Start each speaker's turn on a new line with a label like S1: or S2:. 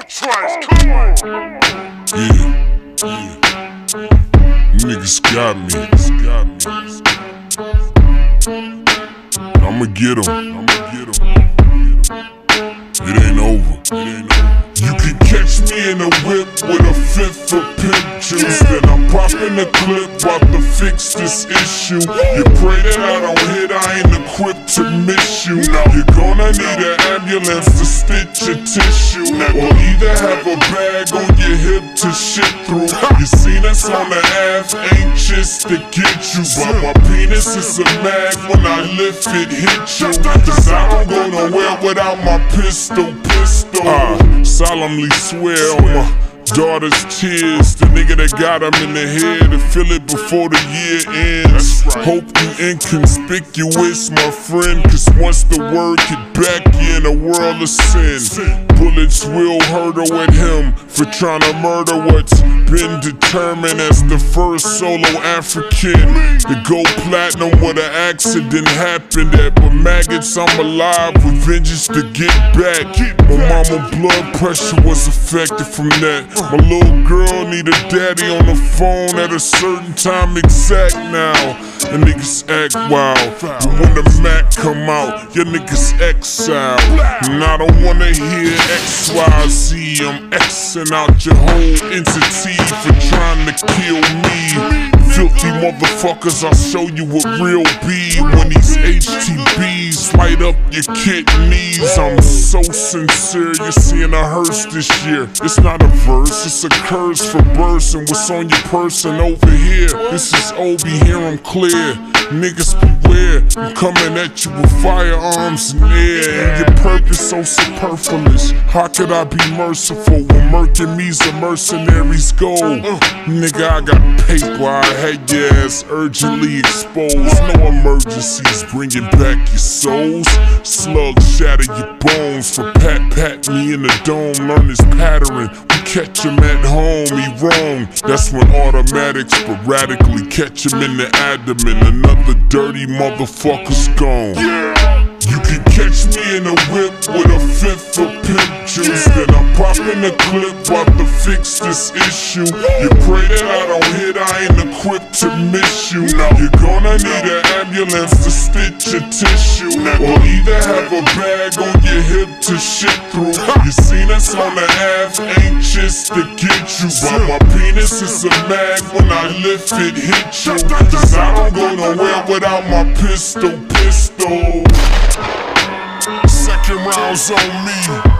S1: Trice, come on!
S2: Yeah. Niggas got me. I'ma get 'em. It ain't over. You can catch me in a whip with a fifth of pimp juice. Then I'm popping the clip, about to fix this issue. You pray that I don't hit, I ain't equipped to miss you. You're gonna need an ambulance to stitch your tissue, or either have a bag on your hip to shit through. You seen us on the Ave, ain't just to get you, but my penis is a mag. When I lift it, hit you. Cause I don't go nowhere without my pistol. I solemnly swear on my daughter's tears, the nigga that got him in the head, to feel it before the year ends. Hope you inconspicuous, my friend, cause once the word get back, you in a world of sin. Bullets will hurdle at him for trying to murder what's been determined as the first solo African to go platinum with an accident happened at. But maggots, I'm alive with vengeance to get back. My mama blood pressure was affected from that. My little girl need a daddy on the phone at a certain time exact now. And niggas act wild, but when the Mac come out, your niggas exile. And I don't wanna hear XYZ, I'm Xing out your whole entity for trying to kill me. Filthy motherfuckers, I'll show you what real be when these HTBs light up your kidneys. I'm so sincere, you're seeing a hearse this year. It's not a verse, it's a curse for bursting what's on your person over here. This is Obie, hear 'em clear. Niggas beware, I'm coming at you with firearms in air. And your purpose so superfluous, how could I be merciful when murking me's a mercenary's goal? Nigga, I got paper, I had your ass urgently exposed. No emergencies, bringing back your souls. Slugs shatter your bones, for pat me in the dome. Learn his pattern, we catch him at home, he wrong. That's when automatics sporadically catch him in the abdomen. Another dirty motherfucker's gone. You can catch me in a whip with a fifth of pimp juice. Then I'm popping the clip, about to fix this issue. You pray that I don't hit, I ain't equipped to miss you. You're gonna need an ambulance to stitch your tissue, or either have a bag on your hip to shit through. You seen us on the Ave, ain't just to get you, but my penis is a mag. When I lift it, hit you. Cause I don't go nowhere without my pistol. Second round's on me.